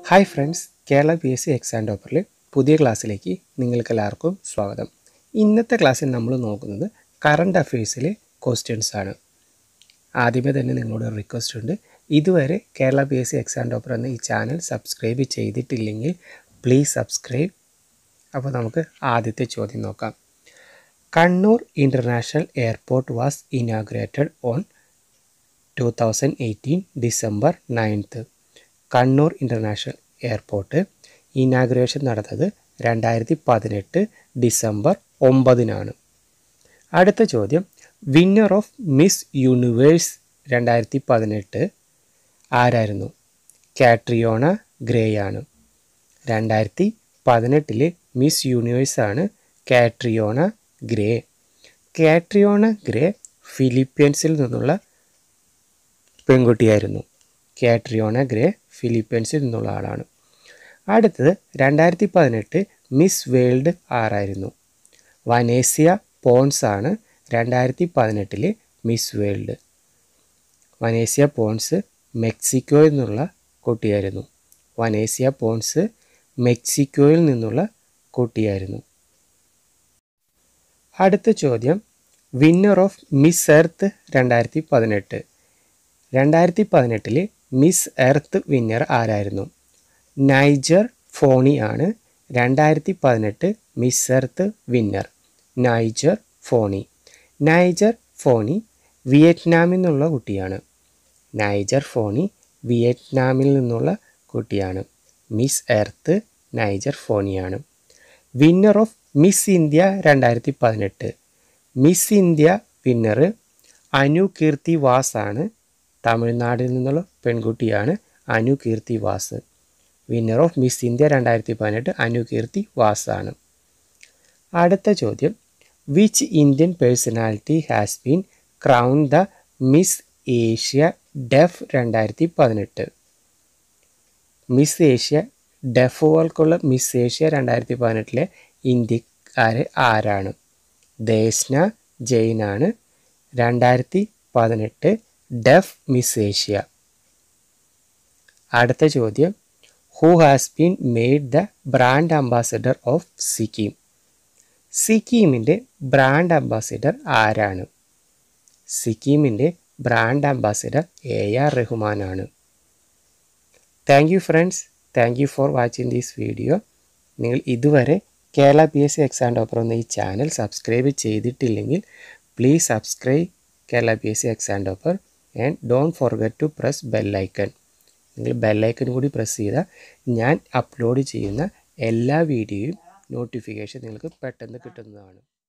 Hi friends, Kerala PSC exam ടോപ്പറിൽ പുതിയ ക്ലാസ്സിലേക്ക് നിങ്ങൾക്കെല്ലാവർക്കും സ്വാഗതം. ഇന്നത്തെ ക്ലാസ്സിൽ നമ്മൾ നോക്കുന്നത് കറണ്ട് അഫയേഴ്സിലെ ക്വസ്റ്റ്യൻസ് ആണ്. ആദ്യമേ തന്നെ നിങ്ങളോട് റിക്വസ്റ്റ് ഉണ്ട്, ഇതുവരെ കേരള PSC എക്സാം ടോപ്പർ എന്ന ഈ ചാനൽ സബ്സ്ക്രൈബ് ചെയ്തിട്ടില്ലെങ്കിൽ പ്ലീസ് സബ്സ്ക്രൈബ്. അപ്പോൾ നമുക്ക് ആദ്യത്തെ ചോദ്യം നോക്കാം. Kannur international airport was inaugurated on 2018 December 9th. Kannur international airport inauguration നടന്നത് 2018 ഡിസംബർ 9-നാണ്. അടുത്ത ചോദ്യം, വിന്നർ ഓഫ് മിസ് യൂണിവേഴ്സ് 2018 ആരായിരുന്നു? കാട്രിയോണ ഗ്രേയാണ്. 2018 മിസ് യൂണിവേഴ്സാണ് കാട്രിയോണ ഗ്രേ. കാട്രിയോണ ഗ്രേ ഫിലിപ്പീൻസിൽ നിന്നുള്ള പെൺകുട്ടിയായിരുന്നു. കാട്രിയോണ ഗ്രേ ഫിലിപ്പീൻസിൽ നിന്നുള്ള ആളാണ്. അടുത്തത് 2018 മിസ് വേൾഡ് ആരായിരുന്നു? വനേസിയ പോൺസ് ആണ് 2018 മിസ് വേൾഡ്. വനേസിയ പോൺസ് മെക്സിക്കോയിൽ നിന്നുള്ള കുട്ടിയായിരുന്നു. വനേസിയ പോൺസ് മെക്സിക്കോയിൽ നിന്നുള്ള കുട്ടിയായിരുന്നു. അടുത്ത ചോദ്യം, winner of miss earth 2018. 2018 miss earth winner ആരായിരുന്നു? നൈജർ ഫോണി ആണ് 2018 മിസ് എർത്ത് വിന്നർ. നൈജർ ഫോണി. നൈജർ ഫോണി വിയറ്റ്നാമിൽ നിന്നുള്ള കുട്ടിയാണ്. നൈജർ ഫോണി വിയറ്റ്നാമിൽ നിന്നുള്ള കുട്ടിയാണ്. മിസ് എർത്ത് നൈജർ ഫോണിയാണ്. Winner of miss India 2018. Miss India winner Anu Keerthy Vas ആണ്. തമിഴ്നാട്ടിൽ നിന്നുള്ള പെൺകുട്ടിയാണ് Anu Keerthy Vas. Winner of miss India 2018 Anu Keerthy Vas ആണ്. അടുത്ത ചോദ്യം, which Indian personality has been crown the miss Asia deaf 2018. Miss Asia ഡെഫുകൾക്കുള്ള മിസ് ഏഷ്യ 2018 ഇന്ത്യക്കാരെ ആരാണ്? ദേസ്ന ജെയിനാണ് 2018 ഡെഫ് മിസ് ഏഷ്യ. അടുത്ത ചോദ്യം, who has been made the brand ambassador of Sikkim? സിക്കിമിൻ്റെ ബ്രാൻഡ് അംബാസിഡർ ആരാണ്? സിക്കിമിൻ്റെ ബ്രാൻഡ് അംബാസിഡർ AR റഹ്മാനാണ്. Thank you friends, thank you for watching this video. നിങ്ങൾ ഇതുവരെ കേരള PSC എക്സാം ടോപ്പർ എന്ന ഈ ചാനൽ സബ്സ്ക്രൈബ് ചെയ്തിട്ടില്ലെങ്കിൽ please subscribe Kerala PSC exam topper and don't forget to press bell icon. നിങ്ങൾ ബെല്ലൈക്കൺ കൂടി പ്രസ് ചെയ്താൽ ഞാൻ അപ്ലോഡ് ചെയ്യുന്ന എല്ലാ വീഡിയോയും നോട്ടിഫിക്കേഷൻ നിങ്ങൾക്ക് പെട്ടെന്ന് കിട്ടുന്നതാണ്.